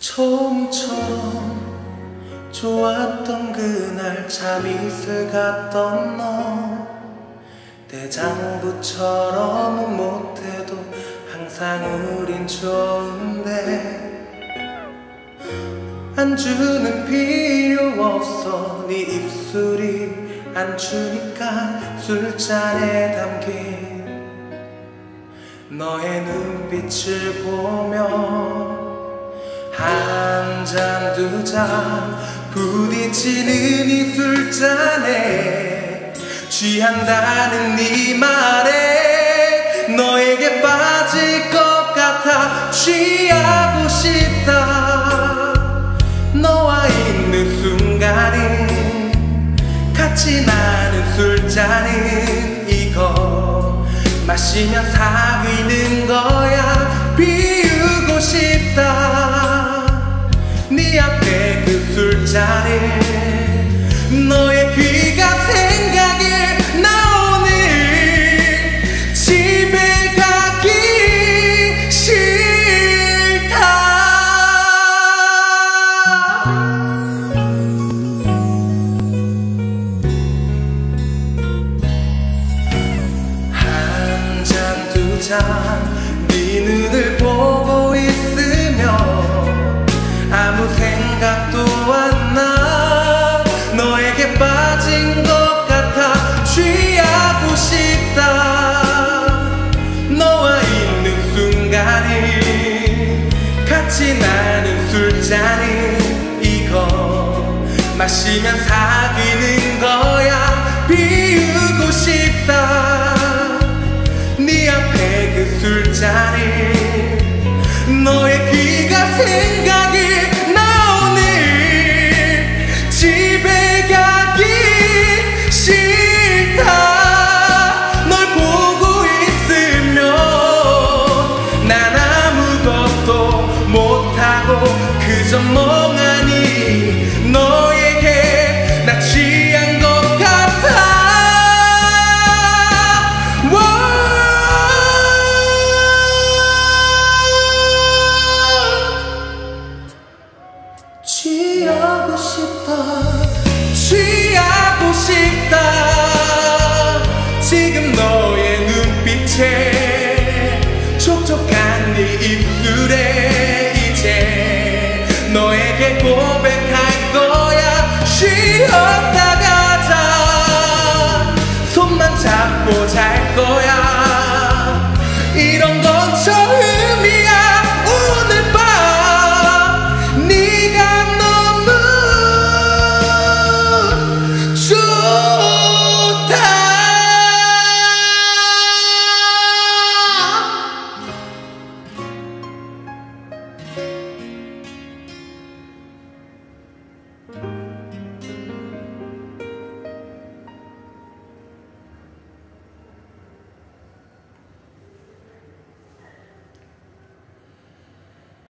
처음처럼 좋았던 그날 참이슬 같던 너, 대장부처럼은 못해도 항상 우린 좋은데 안주는 필요 없어. 네 입술이 안주니까 술잔에 담긴 너의 눈빛을 보며 한 잔 두 잔 부딪히는 이 술잔에 취한다는 네 말에 너에게 빠질 것 같아 취하고 싶다. 너와 있는 순간은 같이 나는 술잔은 이거 마시면 사귀는 거야. 비우고 싶다. 네 앞에 그 술잔에 너의 귀가 생각에 나 오늘 집에 가기 싫다. 한 잔 두 잔 네 눈을 보고 있으며 아무 생각도 안 나. 너에게 빠진 것 같아 취하고 싶다. 너와 있는 순간은 같이 나는 술잔은 이거 마시면 사귀는 거야. 비우고 싶다. 네 앞에 그 술잔은 너의 귀가 생각이 나 오늘 집에 가기 싫다. 널 보고 있으면 난 아무것도 못하고 그저 멍하니 너에게 나 취한 것 같아. 취하고 싶다. 취하고 싶다. 지금 너의 눈빛에 촉촉한 네 입술에 이제 너에게 고백할 거야. 쉬었다 가자. 손만 잡고 잘 거야.